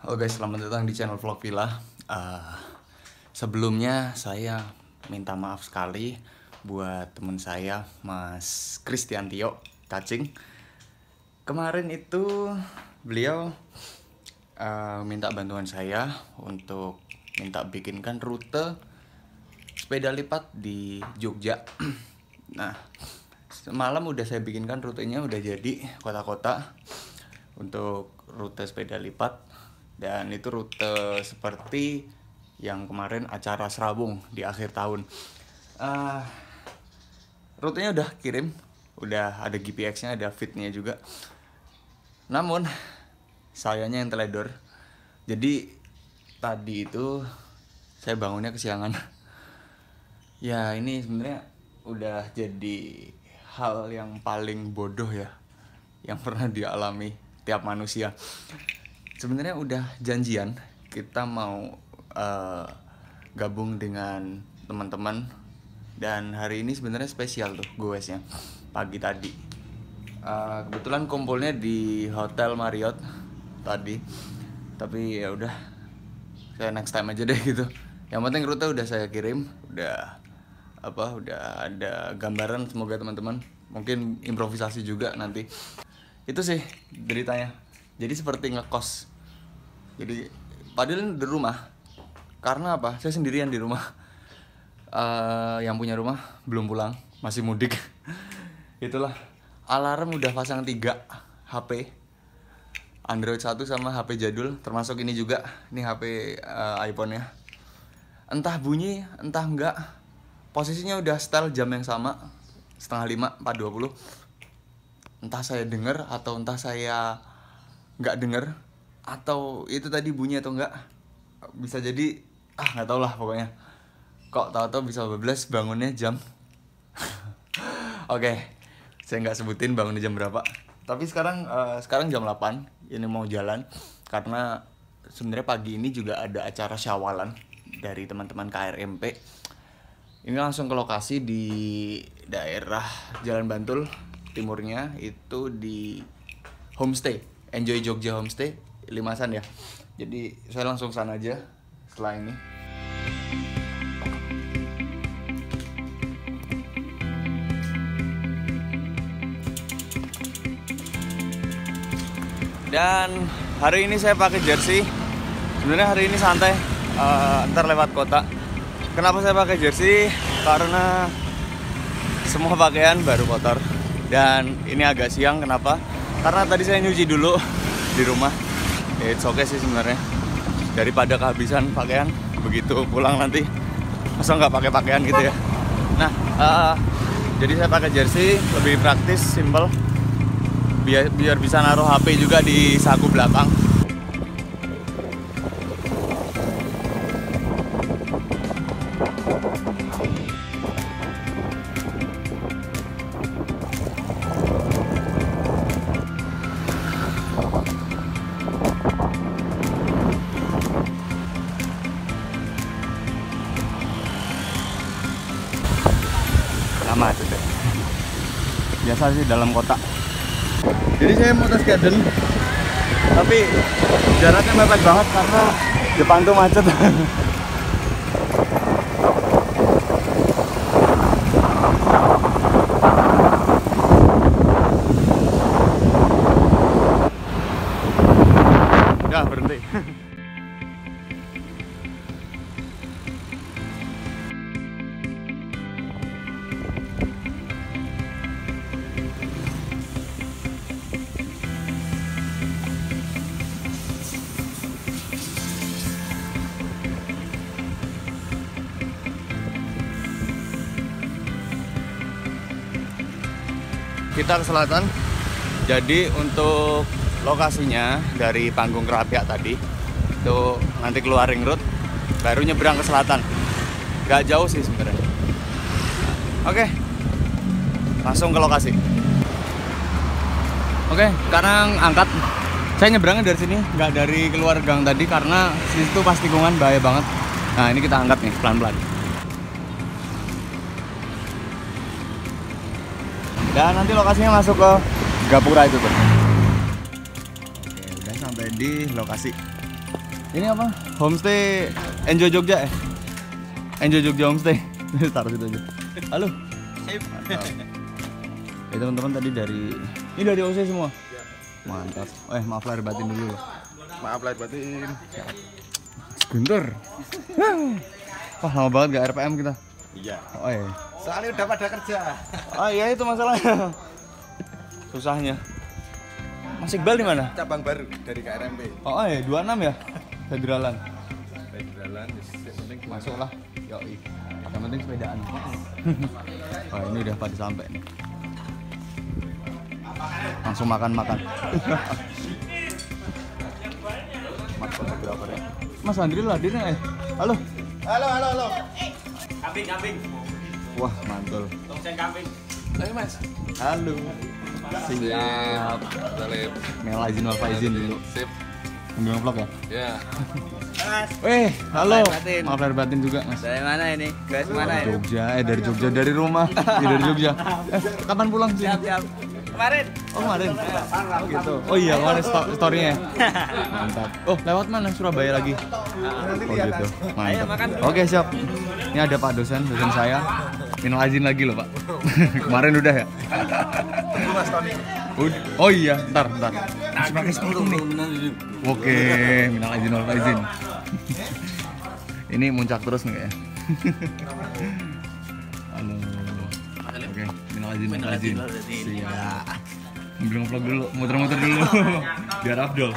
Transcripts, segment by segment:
Halo guys, selamat datang di channel Vlog Villa. Sebelumnya saya minta maaf sekali buat temen saya, Mas Kristiantio Cacing. Kemarin itu beliau minta bantuan saya untuk minta bikinkan rute sepeda lipat di Jogja. Nah, semalam udah saya bikinkan rutenya, udah jadi kota-kota untuk rute sepeda lipat. Dan itu rute seperti yang kemarin acara Serabung di akhir tahun. Rutenya udah kirim, udah ada GPX-nya, ada fit-nya juga. Namun sayanya yang teledor. Jadi tadi itu saya bangunnya kesiangan. Ya ini sebenarnya udah jadi hal yang paling bodoh ya yang pernah dialami tiap manusia. Sebenarnya udah janjian kita mau gabung dengan teman-teman, dan hari ini sebenarnya spesial tuh goesnya pagi tadi. Kebetulan kumpulnya di Hotel Marriott tadi, tapi ya udah, saya next time aja deh gitu. Yang penting rute udah saya kirim, udah ada gambaran, semoga teman-teman mungkin improvisasi juga nanti. Itu sih beritanya. Jadi seperti ngekos. Jadi padahal di rumah. Karena apa? Saya sendirian di rumah. Yang punya rumah belum pulang, masih mudik. Itulah. Alarm udah pasang 3 HP. Android 1 sama HP jadul, termasuk ini juga. Ini HP iPhone ya. Entah bunyi, entah enggak. Posisinya udah setel jam yang sama, 4:30, 4:20. Entah saya denger atau entah saya nggak denger, atau itu tadi bunyi atau enggak, bisa jadi nggak tau lah pokoknya. Kok tahu-tahu bisa bablas bangunnya jam Oke, saya nggak sebutin bangunnya jam berapa, tapi sekarang jam 8 ini mau jalan, karena sebenarnya pagi ini juga ada acara syawalan dari teman-teman KRMP. Ini langsung ke lokasi di daerah Jalan Bantul timurnya, itu di homestay Enjoy Jogja Homestay, Limasan ya. Jadi saya langsung sana aja setelah ini. Dan hari ini saya pakai jersey. Sebenarnya hari ini santai, ntar lewat kota. Kenapa saya pakai jersey? Karena semua pakaian baru kotor. Dan ini agak siang, kenapa? Karena tadi saya nyuci dulu di rumah. It's okay sih sebenarnya, daripada kehabisan pakaian begitu pulang nanti masa nggak pakai pakaian gitu ya. Nah, jadi saya pakai jersey, lebih praktis, simple, biar bisa naruh HP juga di saku belakang. Macet ya. Biasa sih dalam kota. Jadi saya mau tes garden, tapi jaraknya mepet banget karena depan tuh macet. Ya berhenti. Kita ke selatan. Jadi untuk lokasinya dari Panggung Kerapiak tadi itu nanti keluar ring road, baru nyebrang ke selatan. Gak jauh sih sebenarnya. Oke, langsung ke lokasi. Oke, sekarang angkat. Saya nyebrangnya dari sini, nggak dari keluar gang tadi, karena situ pas tikungan bahaya banget. Nah ini kita angkat nih pelan-pelan. Dan nanti lokasinya masuk ke Gapura itu tuh. Oke, udah sampai di lokasi. Ini apa? Homestay Enjoy Jogja ya? Enjoy Jogja Homestay. Taruh situ aja. Halo. Sip. Ya teman-teman tadi ini dari OC semua. Mantap. Maaf lahir batin dulu. Maaf lahir batin. Sebentar. Wah, lama banget gak RPM kita. Iya. Oh iya. Soalnya udah pada kerja. Oh iya itu masalahnya. Susahnya. Mas Iqbal di mana? Cabang baru dari KRMP. Oh iya, 26 ya? Federalan. Federalan, penting Masuklah. Yoi. Yang penting sepedaan. Oh ini udah pada sampai nih. Langsung makan-makan. Mas fotografer ya. Mas Andri lah hadirnya Halo. Halo. Kambing. Wah, mantul. Tongseng kambing. Ayo Mas. Halo. Siap. Salib. Mela izin wal faizin dulu. Sip. Ngambil vlog ya? Ya. Mas, Halo. Maaf lahir batin. Maaf lahir batin juga, Mas. dari mana ini? Guys, mana ini? Jogja, dari Jogja, dari rumah. Dari Jogja. Kapan pulang sih? Siap. Kemarin. Oh, kemarin. Oh, gitu. Oh iya, kemarin story-nya. Mantap. Oh, lewat mana? Surabaya lagi. Oh gitu. Mantap. Ayo, makan. Oke, siap. Ini ada Pak dosen saya. Minal izin lagi loh, Pak. Kemarin udah ya? Mas Tony. Oh iya, ntar. Masih pakai sepatu nih. Oke, minal izin wal faizin. Ini muncak terus nih ya. Halo. Oke, minal izin wal faizin. Siap. Ambil vlog dulu, muter-muter dulu. Biar afdol.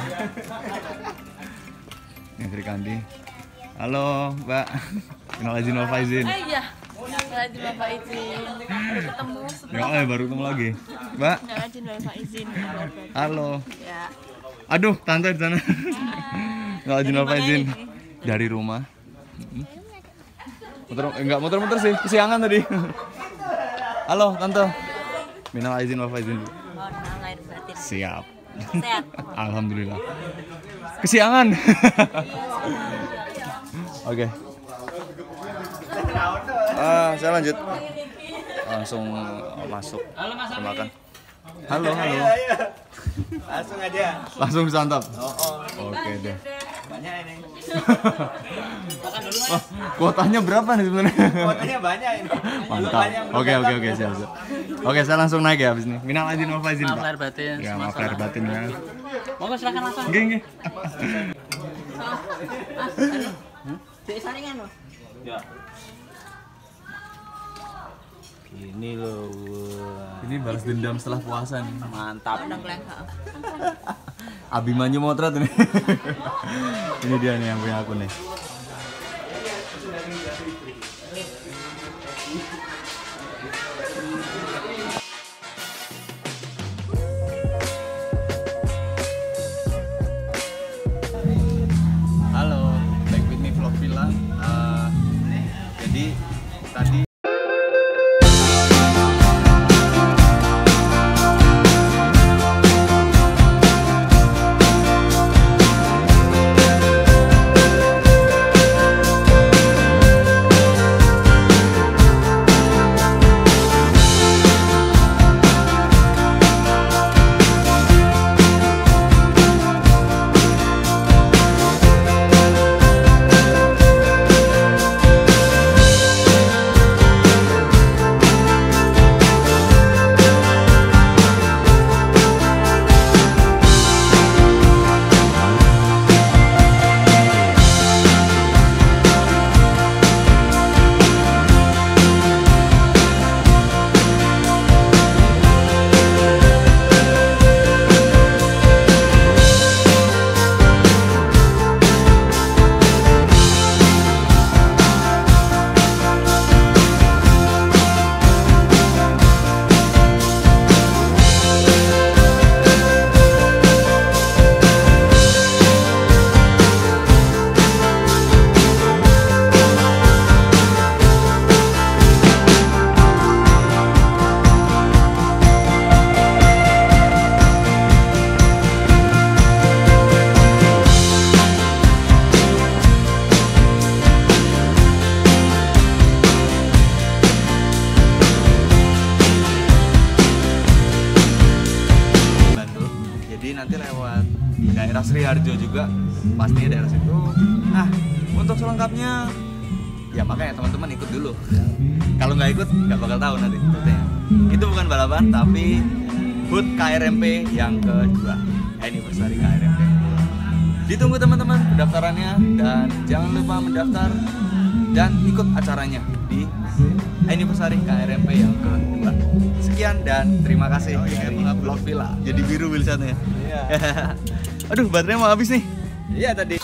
Ini Sri Kandi. Halo, Mbak. Minal izin wal faizin. Iya. Lagi Bapak izin. Baru ketemu Ya, baru ketemu lagi. Mbak. lagi Bapak izin. Halo. Ya. Aduh, tante di sana. Minal izin wal faizin. Dari mana Dari rumah. Enggak muter-muter sih, kesiangan tadi. Halo, tante. Minal izin wal faizin. Mohon maaf lahir batin. Siap. Sehat. Alhamdulillah. Kesiangan. Oke. Saya lanjut. Langsung masuk. Makan. Halo. Langsung aja. Langsung disantap. Oh. Oke deh. Banyak ini. Oh, kuotanya berapa nih sebenarnya? Kuotanya banyak ini. Mantap. Oke, siap. Oke, saya langsung naik ya habis ini. Minal izin wal faizin, Pak. Maaf lahir batin. Ya, maaf lahir batin ya. Monggo silakan langsung. Nggih. Dek saringan loh. Ya. Ini loh. Ini balas dendam setelah puasa nih. Mantap. Pandang lengkap. Abimanyu Motret ini. Ini dia nih yang punya akun nih. Halo, back with me vlog villa. Jadi tadi nanti lewat daerah Sri Harjo juga pastinya daerah situ. Nah, untuk selengkapnya ya makanya teman-teman ikut dulu. Kalau nggak ikut nggak bakal tahu nanti rutenya. Itu bukan balapan tapi HUT KRMP yang kedua, anniversary KRMP. Ditunggu teman-teman pendaftarannya dan jangan lupa mendaftar dan ikut acaranya di anniversary KRMP yang kedua. Sekian dan terima kasih dari Vlog Villa. Jadi biru wheelsetnya. Iya. Aduh, baterainya mau habis nih. Iya tadi.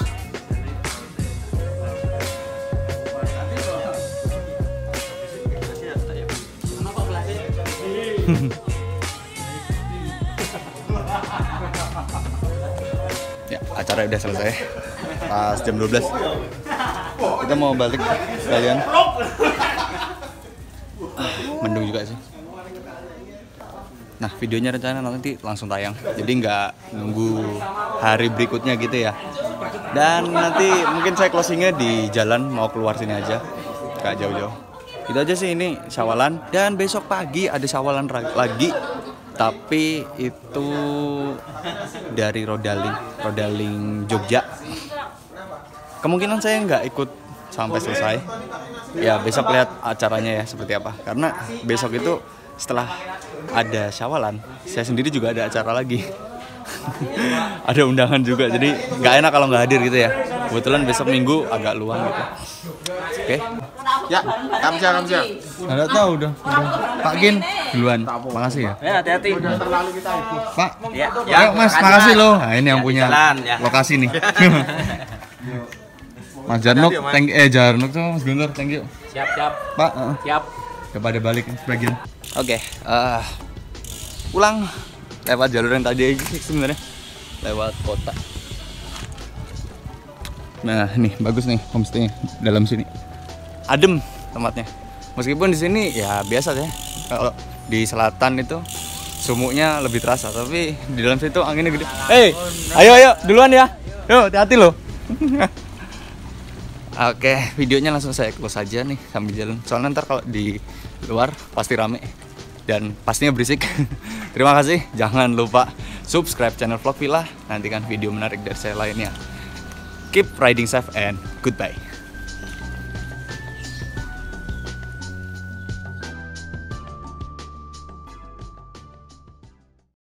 Ya, acara udah selesai. Pas jam 12. Kita mau balik sekalian. Mendung juga sih. Nah, videonya rencana nanti langsung tayang. Jadi nggak nunggu hari berikutnya gitu ya. Dan nanti mungkin saya closingnya di jalan, mau keluar sini aja. Nggak jauh-jauh. Itu aja sih, ini syawalan. Dan besok pagi ada syawalan lagi. Tapi itu dari Rodaling Jogja. Kemungkinan saya nggak ikut sampai selesai. Ya besok lihat acaranya ya seperti apa. Karena besok itu setelah ada syawalan, saya sendiri juga ada acara lagi. Ada undangan juga, jadi nggak enak kalau nggak hadir gitu ya. Kebetulan besok Minggu agak luang gitu. Oke. Ya, kamsia. Nggak tahu udah. Pak Gin duluan. Makasih ya. Ya hati-hati. Pak. Ya, Ayo Mas, makasih loh. Nah, ini yang punya jalan, ya. lokasi nih. Mas Jarnuk, Jarnuk tuh Mas Guntur, thank you. Siap. Pak, Siap. kepada balik sebagian. Oke, pulang lewat jalur yang tadi aja sih sebenarnya, lewat kota. Nah, nih bagus nih homestay dalam sini. Adem tempatnya. Meskipun di sini ya biasa ya. Kalau di selatan itu sumuknya lebih terasa, tapi di dalam situ anginnya gede. Hei, ayo duluan ya. Yuk, hati-hati loh. Oke, videonya langsung saya close aja nih sambil jalan. Soalnya ntar kalau di luar pasti rame dan pastinya berisik. Terima kasih. Jangan lupa subscribe channel Vlog Villa. Nantikan video menarik dari saya lainnya. Keep riding safe and goodbye.